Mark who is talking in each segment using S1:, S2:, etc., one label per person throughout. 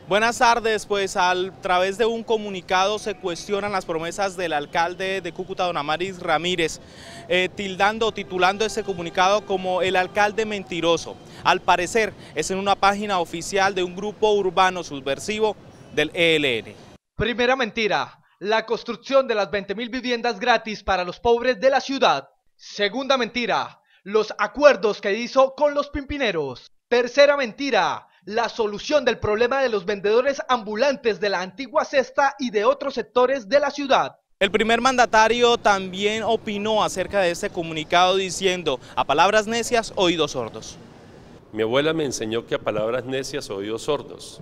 S1: Buenas tardes, pues a través de un comunicado se cuestionan las promesas del alcalde de Cúcuta, don Amaris Ramírez, titulando ese comunicado como el alcalde mentiroso. Al parecer es en una página oficial de un grupo urbano subversivo del ELN.
S2: Primera mentira, la construcción de las 20.000 viviendas gratis para los pobres de la ciudad. Segunda mentira, los acuerdos que hizo con los pimpineros. Tercera mentira, la solución del problema de los vendedores ambulantes de la antigua cesta y de otros sectores de la ciudad.
S1: El primer mandatario también opinó acerca de este comunicado diciendo: a palabras necias, oídos sordos.
S3: Mi abuela me enseñó que a palabras necias, oídos sordos.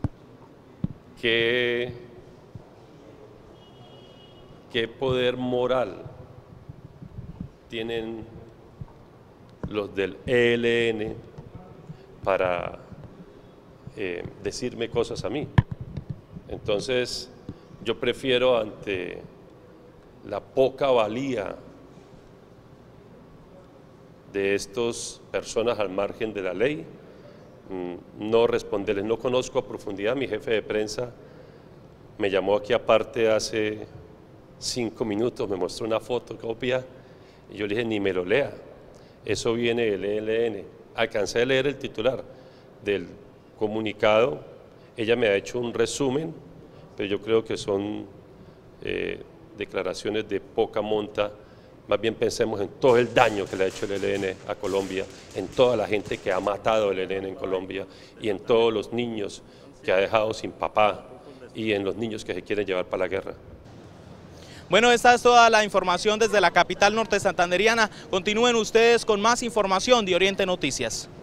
S3: ¿Qué poder moral tienen los del ELN para decirme cosas a mí? Entonces yo prefiero, ante la poca valía de estas personas al margen de la ley, no responderles. No conozco a profundidad, mi jefe de prensa me llamó aquí aparte hace 5 minutos, me mostró una fotocopia y yo le dije: ni me lo lea, eso viene del ELN. Alcancé a leer el titular del comunicado, ella me ha hecho un resumen, pero yo creo que son declaraciones de poca monta. Más bien pensemos en todo el daño que le ha hecho el ELN a Colombia, en toda la gente que ha matado el ELN en Colombia y en todos los niños que ha dejado sin papá y en los niños que se quieren llevar para la guerra.
S1: Bueno, esta es toda la información desde la capital norte santanderiana. Continúen ustedes con más información de Oriente Noticias.